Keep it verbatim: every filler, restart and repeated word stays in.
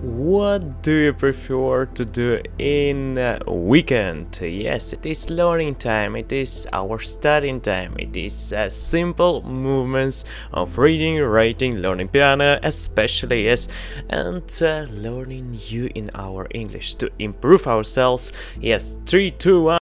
What do you prefer to do in uh, weekend? Yes, it is learning time, it is our studying time, it is uh, simple movements of reading, writing, learning piano, especially, yes, and uh, learning you in our English to improve ourselves. Yes, three, two, one.